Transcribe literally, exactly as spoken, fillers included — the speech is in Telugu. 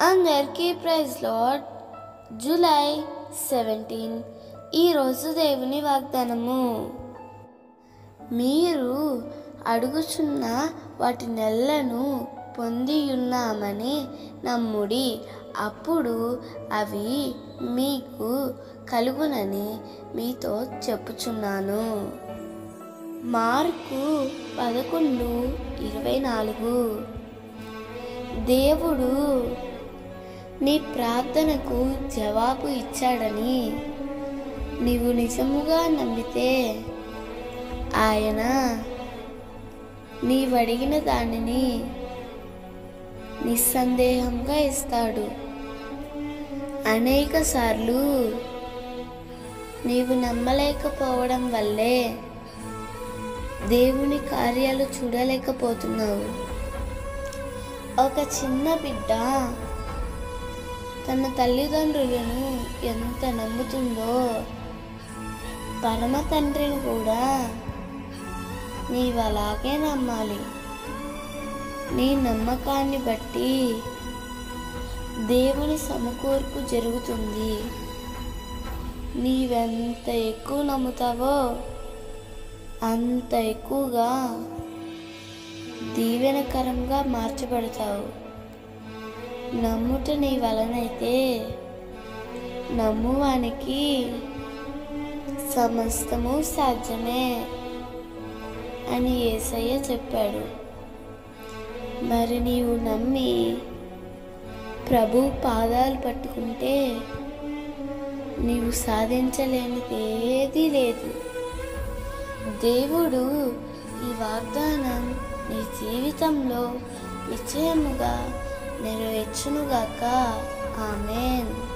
అందరికీ ప్రైజ్ లార్డ్. జూలై సెవెంటీన్ ఈరోజు దేవుని వాగ్దానము. మీరు అడుగుచున్న వాటి నెలను పొందియున్నామని నమ్ముడి, అప్పుడు అవి మీకు కలుగునని మీతో చెప్పుచున్నాను. మార్కు పదకొండు ఇరవై నాలుగు. దేవుడు నీ ప్రార్థనకు జవాబు ఇచ్చాడని నీవు నిజముగా నమ్మితే ఆయన నీవడిగిన దానిని నిస్సందేహంగా ఇస్తాడు. అనేక సార్లు నీవు నమ్మలేకపోవడం వల్లే దేవుని కార్యాలు చూడలేకపోతున్నావు. ఒక చిన్న బిడ్డ తన తల్లిదండ్రులను ఎంత నమ్ముతుందో, పరమ తండ్రిని కూడా నీవు అలాగే నమ్మాలి. నీ నమ్మకాన్ని బట్టి దేవుని సమకూర్పు జరుగుతుంది. నీవెంత ఎక్కువ నమ్ముతావో అంత ఎక్కువగా దీవెనకరంగా మార్చబడతావు. నమ్ముట నీ వలనైతే నమ్మువానికి సమస్తము సాధ్యమే అని యేసయ్య చెప్పాడు. మరి నీవు నమ్మి ప్రభు పాదాలు పట్టుకుంటే నీవు సాధించలేనిది ఏదీ లేదు. దేవుడు ఈ వాగ్దానం నీ జీవితంలో నిశ్చయముగా నెరవేర్చునుగాక. ఆమేన్.